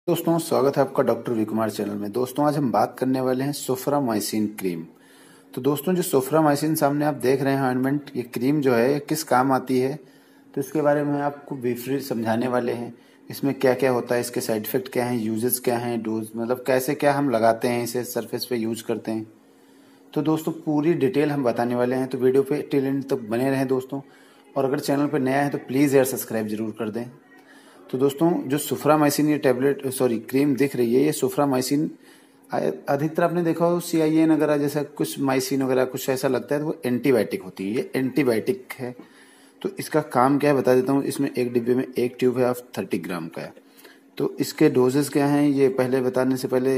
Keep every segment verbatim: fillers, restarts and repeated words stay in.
दोस्तों स्वागत है आपका डॉक्टर वी कुमार चैनल में। दोस्तों आज हम बात करने वाले हैं सोफ्रामाइसिन क्रीम। तो दोस्तों जो सोफ्रामाइसिन सामने आप देख रहे हैं ऑइंटमेंट, ये क्रीम जो है ये किस काम आती है, तो इसके बारे में आपको ब्रीफली समझाने वाले हैं। इसमें क्या क्या होता है, इसके साइड इफेक्ट क्या हैं, यूजेस क्या हैं, डोज मतलब कैसे क्या हम लगाते हैं, इसे सरफेस पे यूज करते हैं। तो दोस्तों पूरी डिटेल हम बताने वाले हैं, तो वीडियो पे टिल एंड तक बने रहें दोस्तों। और अगर चैनल पर नया है तो प्लीज़ यार सब्सक्राइब जरूर कर दें। तो दोस्तों जो सोफ्रामाइसिन ये टैबलेट सॉरी क्रीम दिख रही है, ये सोफ्रामाइसिन अधिकतर आपने देखा हो सी आई एन वगैरह जैसा कुछ माइसिन वगैरह कुछ ऐसा लगता है, तो वो एंटीबायोटिक होती है। ये एंटीबायोटिक है। तो इसका काम क्या है बता देता हूँ। इसमें एक डिब्बे में एक ट्यूब है, ऑफ थर्टी ग्राम का है। तो इसके डोजेस क्या हैं ये पहले बताने से पहले,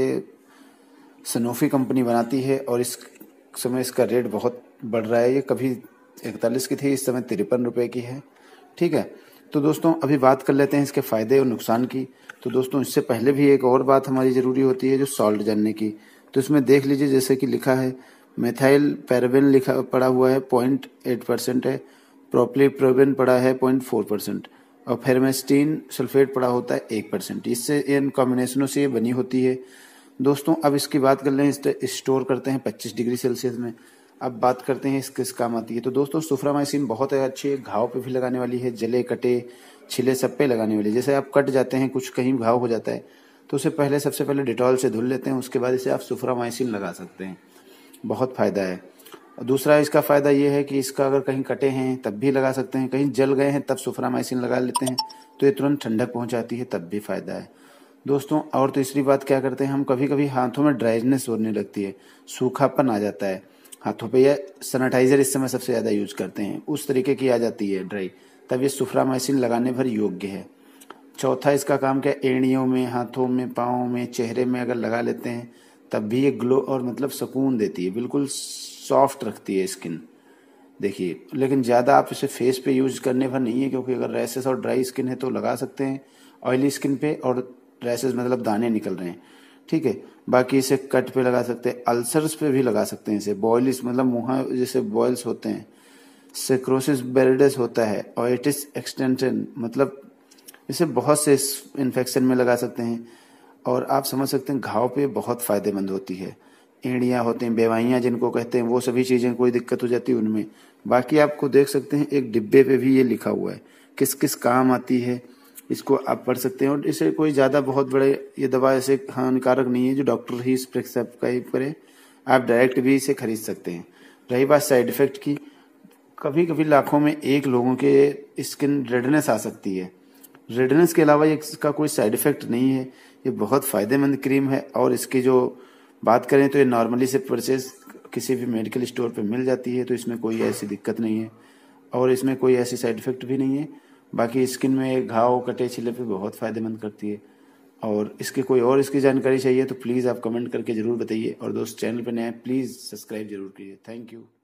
सनोफी कंपनी बनाती है और इस समय इसका रेट बहुत बढ़ रहा है। ये कभी इकतालीस की थी, इस समय तिरपन रुपए की है। ठीक है। तो दोस्तों अभी बात कर लेते हैं इसके फायदे और नुकसान की। तो दोस्तों इससे पहले भी एक और बात हमारी ज़रूरी होती है, जो सॉल्ट जानने की। तो इसमें देख लीजिए जैसे कि लिखा है मेथाइल पैराबेन लिखा पड़ा हुआ है पॉइंट एट परसेंट है, प्रोप्लीप्रोबेन पड़ा है पॉइंट फोर परसेंट और फेरमेस्टीन सल्फेट पड़ा होता है एक परसेंट। इससे इन कॉम्बिनेशनों से ये बनी होती है। दोस्तों अब इसकी बात कर लें, स्टोर करते हैं पच्चीस डिग्री सेल्सियस में। अब बात करते हैं इस किस काम आती है। तो दोस्तों सोफ्रामाइसिन बहुत अच्छी है, घाव पे भी लगाने वाली है, जले कटे छिले सब पे लगाने वाली है। जैसे आप कट जाते हैं, कुछ कहीं घाव हो जाता है, तो उसे पहले सबसे पहले डिटॉल से धुल लेते हैं, उसके बाद इसे आप सोफ्रामाइसिन लगा सकते हैं। बहुत फ़ायदा है। और दूसरा इसका फ़ायदा ये है कि इसका अगर कहीं कटे हैं तब भी लगा सकते हैं, कहीं जल गए हैं तब सोफ्रामाइसिन लगा लेते हैं, तो ये तुरंत ठंडक पहुँचाती है, तब भी फ़ायदा है दोस्तों। और तीसरी बात क्या करते हैं हम, कभी कभी हाथों में ड्राइनेस होने लगती है, सूखापन आ जाता है हाथों पे, या सैनिटाइजर इस समय सबसे ज़्यादा यूज करते हैं, उस तरीके की आ जाती है ड्राई, तब ये सोफ्रामाइसिन लगाने भर योग्य है। चौथा इसका काम क्या, एड़ियों में, हाथों में, पाँव में, चेहरे में अगर लगा लेते हैं तब भी ये ग्लो और मतलब सुकून देती है, बिल्कुल सॉफ्ट रखती है स्किन। देखिए लेकिन ज़्यादा आप इसे फेस पे यूज करने भर नहीं है, क्योंकि अगर रैसेस और ड्राई स्किन है तो लगा सकते हैं ऑयली स्किन पे, और रैसेस मतलब दाने निकल रहे हैं, ठीक है। बाकी इसे कट पे लगा सकते हैं, अल्सर्स पे भी लगा सकते हैं इसे, बॉयलिस मतलब मुँह जैसे बॉयल्स होते हैं, सिक्रोसिस बेरिडस होता है, ओटिस एक्सटेंशन मतलब इसे बहुत से इन्फेक्शन में लगा सकते हैं। और आप समझ सकते हैं घाव पे बहुत फ़ायदेमंद होती है। एड़ियाँ होते हैं, बेवाइयाँ जिनको कहते हैं, वो सभी चीज़ें कोई दिक्कत हो जाती है उनमें। बाकी आपको देख सकते हैं एक डिब्बे पे भी ये लिखा हुआ है किस किस काम आती है, इसको आप पढ़ सकते हैं। और इसे कोई ज़्यादा बहुत बड़े ये दवा ऐसे हानिकारक नहीं है जो डॉक्टर ही इस प्रिस्क्राइब करे, आप डायरेक्ट भी इसे खरीद सकते हैं। रही बात साइड इफ़ेक्ट की, कभी कभी लाखों में एक लोगों के स्किन रेडनेस आ सकती है। रेडनेस के अलावा इसका कोई साइड इफ़ेक्ट नहीं है, ये बहुत फ़ायदेमंद क्रीम है। और इसकी जो बात करें तो ये नॉर्मली से परचेज किसी भी मेडिकल स्टोर पे मिल जाती है, तो इसमें कोई ऐसी दिक्कत नहीं है और इसमें कोई ऐसी साइड इफ़ेक्ट भी नहीं है। बाकी स्किन में घाव कटे छिले पे बहुत फ़ायदेमंद करती है। और इसकी कोई और इसकी जानकारी चाहिए तो प्लीज़ आप कमेंट करके ज़रूर बताइए। और दोस्त चैनल पर नए हैं प्लीज़ सब्सक्राइब जरूर कीजिए। Thank you.